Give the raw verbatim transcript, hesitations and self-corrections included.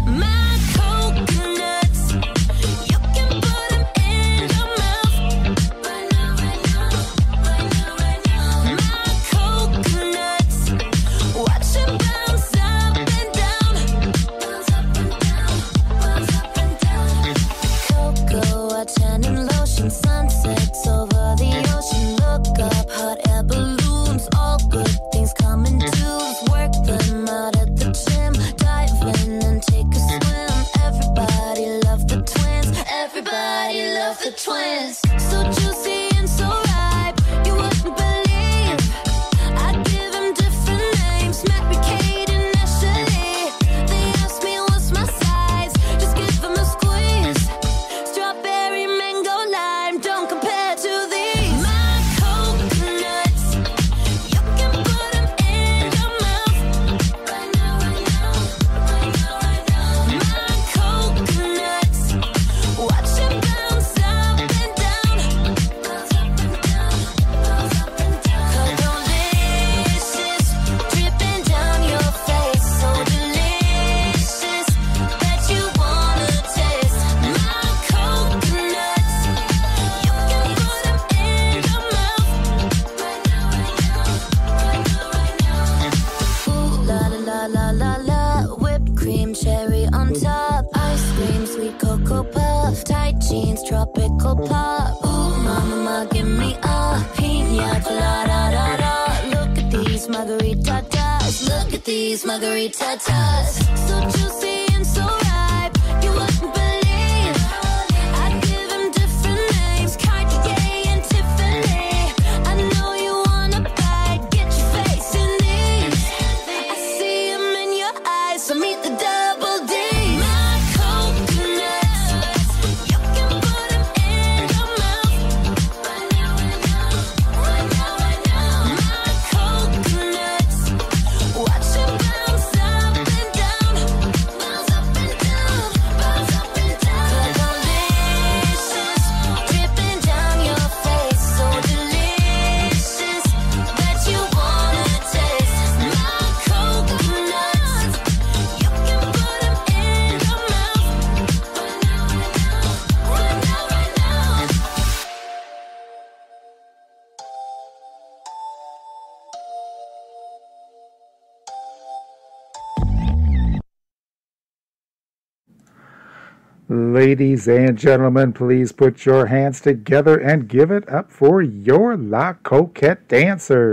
My coconuts, you can put them in your mouth. Right now, right now, right now, right now. My coconuts, watch them bounce up and down. Bounce up and down, bounce up and down. Cocoa, tanning lotion, sunsets over the ocean. Look up, hot air balloons, all good things coming to us. Work them out at the gym, dive in and take a swim. Everybody love the twins, everybody love the twins. So juicy and so ripe, you wouldn't believe. I give them different names, Matt, Kate, and Ashley. They ask me what's my size, just give them a squeeze. Strawberry, mango, lime, don't compare to these. My coconuts, you can put them in your mouth. Right now, right now, right now, right now. My coconuts, watch them bounce up and down. Bounce up and down, bounce up and down. Delicious, dripping down your face. So delicious that you wanna taste. My coconuts, you can put them in your mouth. Right now, right now, right now, right now. Ooh la la la la la la, whipped cream, cherry on top, ice cream, sweet cocoa puff, tight jeans, tropical pop. Ooh mama, ma, give me a pina colada, da da. Look at these margaritas, look at these margaritas. So juicy and so ripe, you wouldn't believe. I give them different names, Cartier and Tiffany. I know you wanna bite, get your face in these. I see them in your eyes, so meet the double D. My coconuts, you can put them in your mouth. Right now, right now, right now, right now. My coconuts, watch them bounce up and down. Bounce up and down, bounce up and down. Delicious, dripping down your face. So delicious that you wanna taste. My coconuts, you can put them in your mouth. Right now, right now, right now, right now. Ladies and gentlemen, please put your hands together and give it up for your La Coquette dancer.